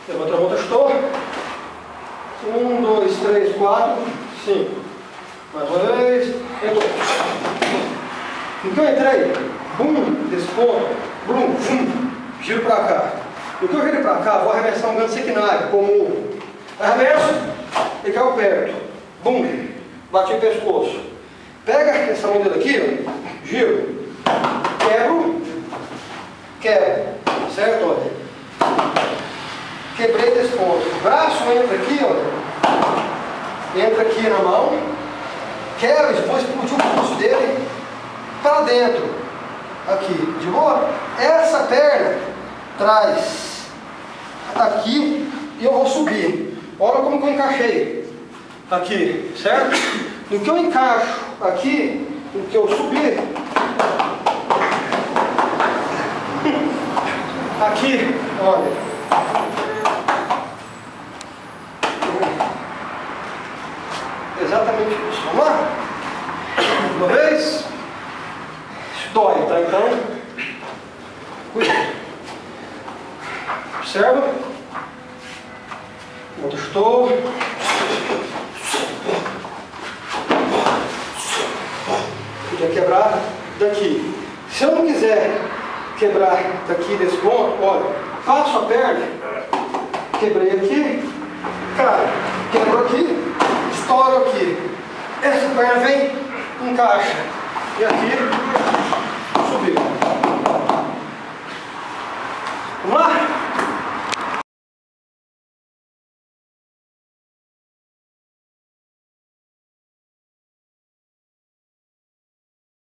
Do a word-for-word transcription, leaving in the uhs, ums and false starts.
Levanta a mão, estou. Um, dois, três, quatro, cinco. Mais uma vez. Entrou. No que eu entrei, bum, desse ponto, bum, bum, giro para cá. No que eu giro para cá, vou arremessar um gancho sequinário, como arremesso e caiu perto. Bum, bati o pescoço. Pega essa mão dele aqui, ó, giro, quebro, quebro, certo? Olha. Quebrei desse ponto. O braço entra aqui, ó, entra aqui na mão, quebra, vou explodir o pulso dele para dentro, aqui, de boa? Essa perna traz aqui e eu vou subir. Olha como que eu encaixei aqui, certo? No que eu encaixo aqui, no que eu subir, aqui, olha. Exatamente isso. Vamos lá? Uma vez. Dói, tá? Então, cuidado. Observa. Onde estou. Podia quebrar daqui. Se eu não quiser quebrar daqui desse ponto, olha, faço a perna, quebrei aqui, cara, quebro aqui, estouro aqui. Essa perna vem, encaixa. E aqui.